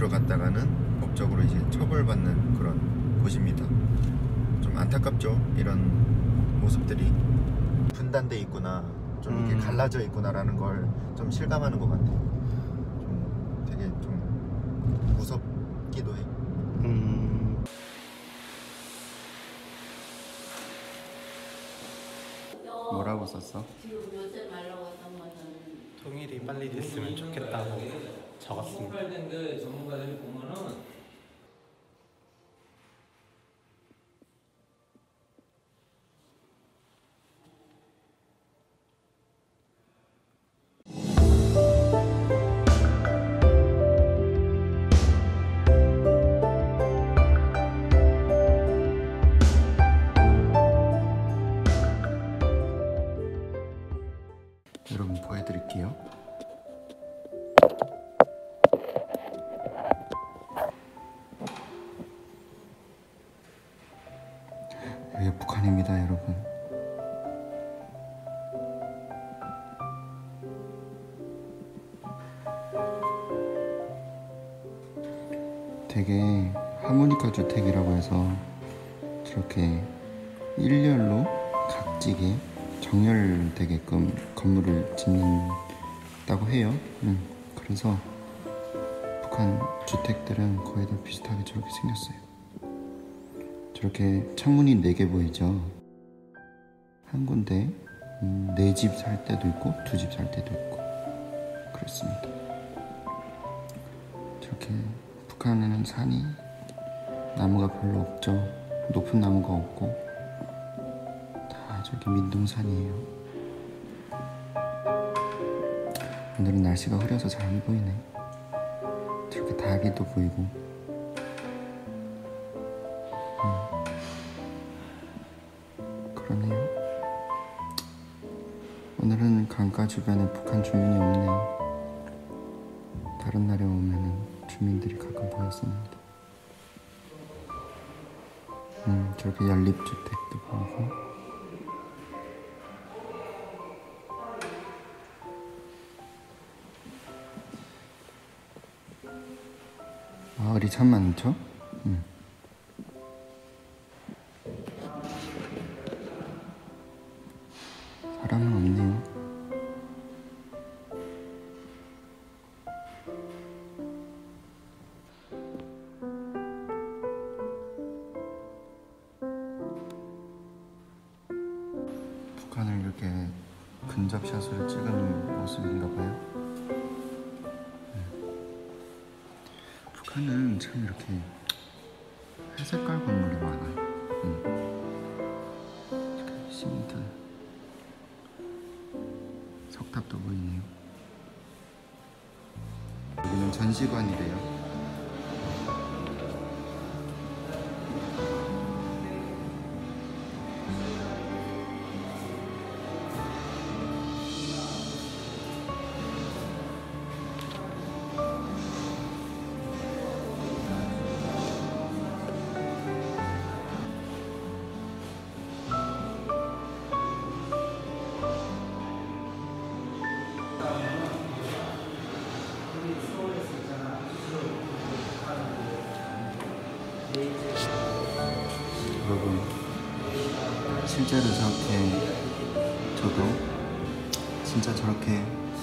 들어갔다가는 법적으로 이제 처벌받는 그런 곳입니다. 좀 안타깝죠. 이런 모습들이 분단돼 있구나, 좀 이렇게 갈라져 있구나라는 걸 좀 실감하는 것 같아요. 좀 되게 좀 무섭기도 해. 뭐라고 썼어? 통일이 빨리 됐으면 좋겠다고 적었습니다. 총괄된 그 전문가들이 보면은 여러분 보여드릴게요. 여기 북한입니다, 여러분. 되게 하모니카 주택이라고 해서 저렇게 일렬로 각지게 정렬되게끔 건물을 짓는다고 해요. 그래서 북한 주택들은 거의 다 비슷하게 저렇게 생겼어요. 저렇게 창문이 4개 보이죠? 한 군데 4집 살 때도 있고 2집 살 때도 있고 그렇습니다. 저렇게 북한에는 산이 나무가 별로 없죠. 높은 나무가 없고 다 저기 민둥산이에요. 오늘은 날씨가 흐려서 잘 안 보이네. 저렇게 닭이도 보이고. 그러네요. 오늘은 강가 주변에 북한 주민이 없네. 다른 날에 오면은 주민들이 가끔 보였습니다. 저렇게 연립주택도 보이고. 마을이 참 많죠? 사람은 없네요. 북한을 이렇게 근접샷으로 찍은 모습인가 봐요. 북한은 참 이렇게 회색깔 건물이 많아요. 이렇게 시멘트 석탑도 보이네요. 여기는 전시관이래요. 여러분, 실제로 저렇게 저도 진짜 저렇게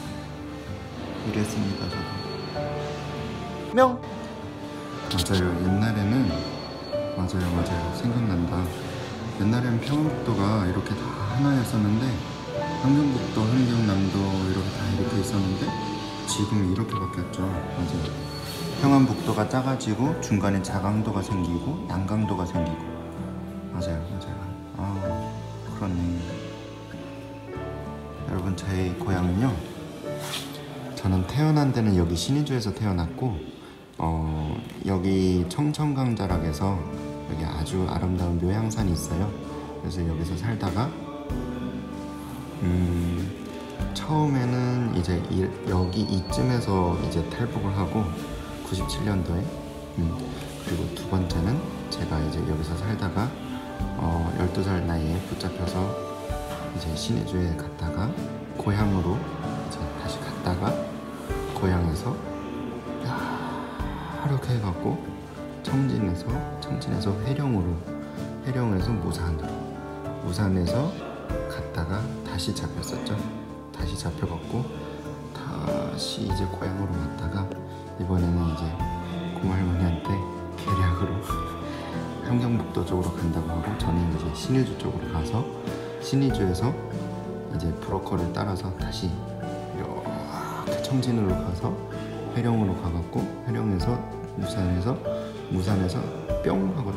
일했습니다. 저도 명! 맞아요. 옛날에는 맞아요. 생각난다. 옛날에는 평안북도가 이렇게 다 하나였었는데 함경북도, 함경남도 이렇게 있었는데 지금 이렇게 바뀌었죠. 맞아요. 평안북도가 작아지고 중간에 자강도가 생기고 양강도가 생기고. 맞아요. 아, 그렇네. 여러분, 제 고향은요, 저는 태어난 데는 여기 신의주에서 태어났고 여기 청천강자락에서 여기 아주 아름다운 묘향산이 있어요. 그래서 여기서 살다가 처음에는 이제 여기 이쯤에서 이제 탈북을 하고 97년도에 그리고 두 번째는 제가 이제 여기서 살다가 12살 나이에 붙잡혀서 이제 신의주에 갔다가 고향으로 이제 다시 갔다가 고향에서 이렇게 해갖고 청진에서 회령에서 무산에서 갔다가 다시 잡혔었죠. 다시 잡혀갖고 다시 이제 고향으로 왔다가 이번에는 이제 고할머니한테 계략으로 함경북도 쪽으로 간다고 하고 저는 이제 신의주 쪽으로 가서 신의주에서 이제 브로커를 따라서 다시 이렇게 청진으로 가서 회령으로 가갖고 회령에서 무산에서 뿅 하고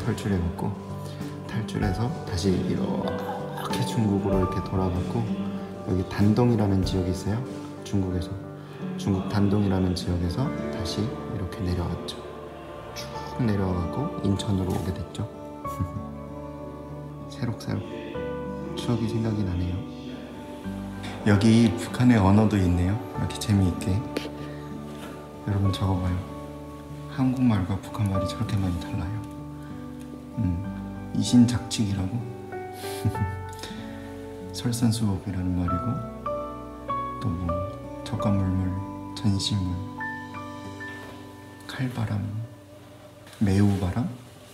탈출해서 다시 이렇게 중국으로 이렇게 돌아갔고 여기 단동이라는 지역이 있어요. 중국 단동이라는 지역에서 다시 이렇게 내려왔죠. 쭉 내려가고 인천으로 오게 됐죠. 새록새록 추억이 생각이 나네요. 여기 북한의 언어도 있네요. 이렇게 재미있게 여러분 적어봐요. 한국말과 북한말이 저렇게 많이 달라요. 이신작칙이라고 설산수업이라는 말이고 또 뭐 적가물물, 전시물, 칼바람, 매우바람,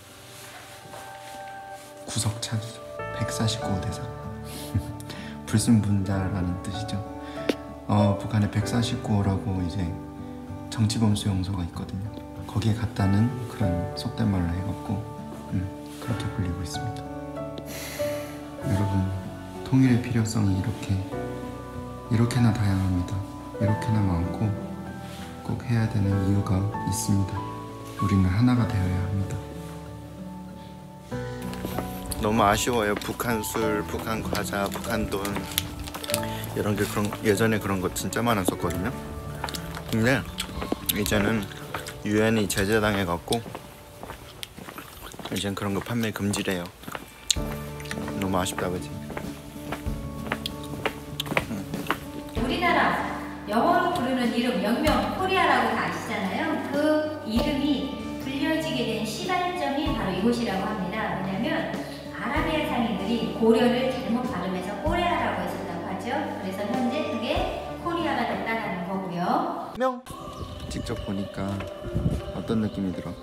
구석차주, 149호대사 불순분자라는 뜻이죠. 북한에 149호라고 이제 정치범 수용소가 있거든요. 거기에 갔다는 그런 속된 말로 해갖고 그렇게 불리고 있습니다. 여러분, 통일의 필요성이 이렇게나 다양합니다. 이렇게나 많고 꼭 해야 되는 이유가 있습니다. 우리는 하나가 되어야 합니다. 너무 아쉬워요. 북한 술, 북한 과자, 북한 돈 이런 게 예전에 그런 거 진짜 많았었거든요. 근데 이제는 유엔이 제재당해갖고 이젠 그런 거 판매 금지래요. 너무 아쉽다, 그지? 우리나라 영어로 부르는 이름 영명 코리아라고 다 아시잖아요. 그 이름이 불려지게 된 시발점이 바로 이곳이라고 합니다. 왜냐하면 아라비아 상인들이 고려를 잘못 발음해서 꼬레아라고 했었다고 하죠. 그래서 현재 그게 코리아가 됐다는 거고요. 명! 직접 보니까 어떤 느낌이 들어?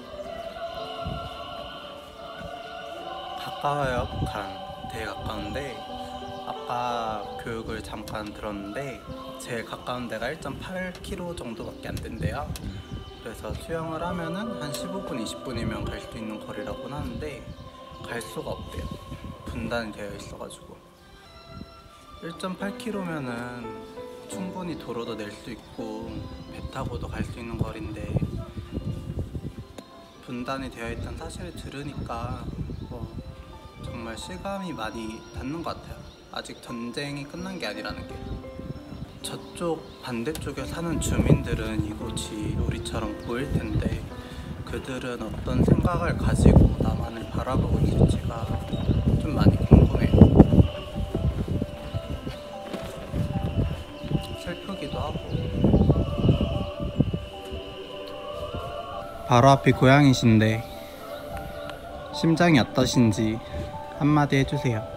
가까워요. 북한 되게 가까운데 아까 교육을 잠깐 들었는데 제일 가까운 데가 1.8km 정도밖에 안 된대요. 그래서 수영을 하면은 한 15분, 20분이면 갈 수 있는 거리라고 하는데 갈 수가 없대요. 분단이 되어 있어가지고 1.8km면은 충분히 도로도 낼 수 있고 배 타고도 갈 수 있는 거리인데 분단이 되어 있다는 사실을 들으니까 정말 실감이 많이 닿는 것 같아요. 아직 전쟁이 끝난 게 아니라는 게. 저쪽 반대쪽에 사는 주민들은 이곳이 우리처럼 보일 텐데 그들은 어떤 생각을 가지고 남한을 바라보고 있을지가 좀 많이 궁금해요. 슬프기도 하고. 바로 앞이 고향이신데 심장이 어떠신지 한마디 해주세요.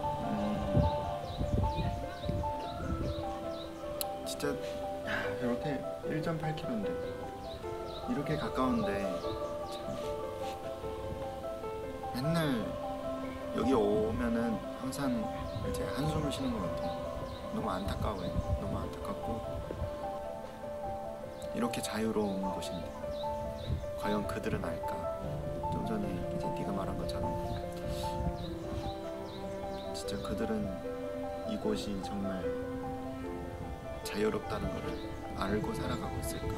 진짜 이렇게 1.8km인데 이렇게 가까운데 참 맨날 여기 오면은 항상 이제 한숨을 쉬는 것 같아요. 너무 안타까워요. 너무 안타깝고 이렇게 자유로운 곳인데 과연 그들은 알까? 좀 전에 이제 네가 말한 것처럼 진짜 그들은 이곳이 정말 자유롭다는 것을 알고 살아가고 있을까?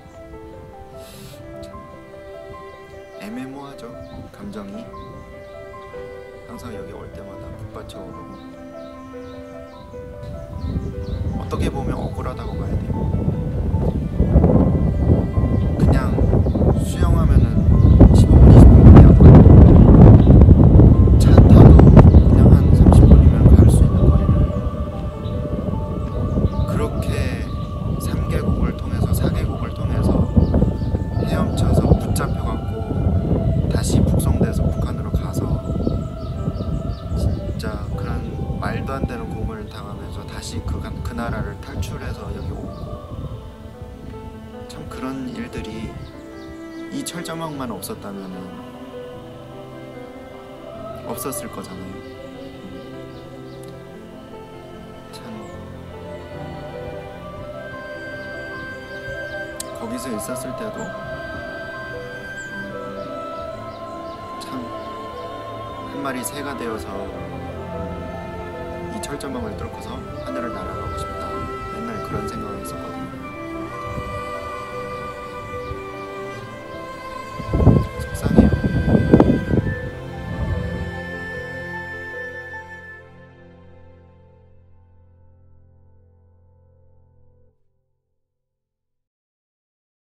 참 애매모호하죠. 감정이 항상 여기 올 때마다 북받쳐 오르고 어떻게 보면 억울하다고 봐야 돼요. 그냥 수영하면은 15분, 20분밖에 안 걸려요. 차 타도 그냥 한 30분이면 갈 수 있는 거리를 그렇게 3개국을 통해서 4개국을 통해서 헤엄쳐서 붙잡혀갖고 다시 북송돼서 북한으로 가서 진짜 그런 말도 안 되는 고문을 당하면서 다시 그 나라를 탈출해서 여기 오고 참 그런 일들이 이 철조망만 없었다면은 없었을 거잖아요. 참 거기서 있었을 때도 참 한 마리 새가 되어서 이 철조망을 뚫고서 하늘을 날아가고 싶다. 맨날 그런 생각을 했었거든요.